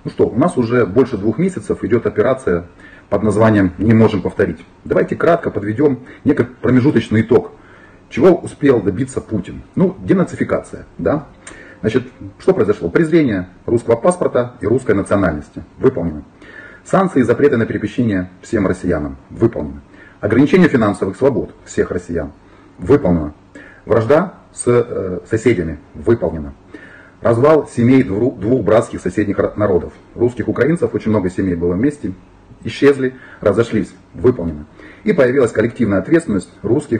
Ну что, у нас уже больше 2 месяцев идет операция под названием «Не можем повторить». Давайте кратко подведем некий промежуточный итог. Чего успел добиться Путин? Ну, денацификация, да? Значит, что произошло? Презрение русского паспорта и русской национальности. Выполнено. Санкции и запреты на перемещение всем россиянам. Выполнено. Ограничение финансовых свобод всех россиян. Выполнено. Вражда с соседями. Выполнено. Развал семей двух братских соседних народов. Русских, украинцев, очень много семей было вместе. Исчезли, разошлись. Выполнено. И появилась коллективная ответственность русских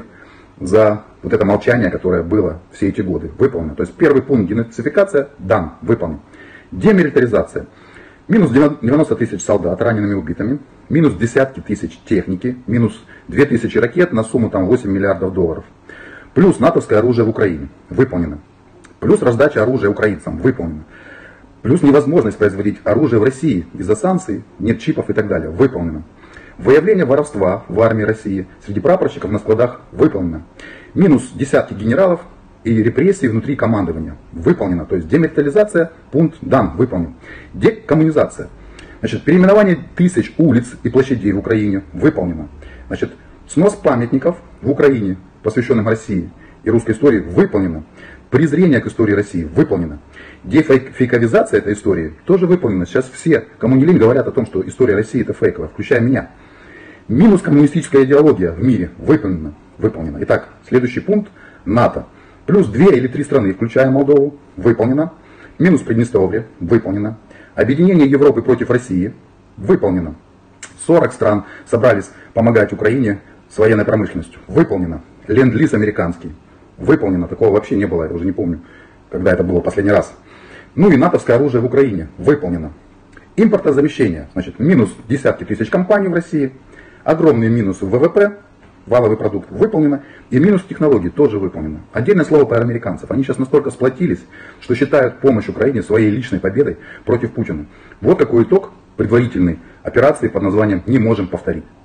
за вот это молчание, которое было все эти годы. Выполнено. То есть первый пункт денацификация дан, выполнен. Демилитаризация. Минус 90 тысяч солдат ранеными и убитыми. Минус десятки тысяч техники. Минус 2000 ракет на сумму там 8 миллиардов долларов. Плюс натовское оружие в Украине. Выполнено. Плюс раздача оружия украинцам. Выполнено. Плюс невозможность производить оружие в России из-за санкций, нет чипов и так далее. Выполнено. Выявление воровства в армии России среди прапорщиков на складах. Выполнено. Минус десятки генералов и репрессии внутри командования. Выполнено. То есть демилитаризация, пункт дан, выполнен. Декоммунизация. Значит, переименование тысяч улиц и площадей в Украине. Выполнено. Значит, снос памятников в Украине, посвященным России и русской истории. Выполнено. Презрение к истории России. Выполнено. Дефейковизация этой истории тоже выполнена. Сейчас все, кому не лень, говорят о том, что история России это фейковая, включая меня. Минус коммунистическая идеология в мире. Выполнено. Выполнено. Итак, следующий пункт. НАТО. Плюс 2 или 3 страны, включая Молдову. Выполнено. Минус Приднестровье. Выполнено. Объединение Европы против России. Выполнено. 40 стран собрались помогать Украине с военной промышленностью. Выполнено. Ленд-лиз американский. Выполнено. Такого вообще не было. Я уже не помню, когда это было последний раз. Ну и натовское оружие в Украине. Выполнено. Импортозамещение. Значит, минус десятки тысяч компаний в России. Огромные минусы в ВВП. Валовый продукт. Выполнено. И минус технологий тоже выполнено. Отдельное слово про американцев. Они сейчас настолько сплотились, что считают помощь Украине своей личной победой против Путина. Вот какой итог предварительной операции под названием «Не можем повторить».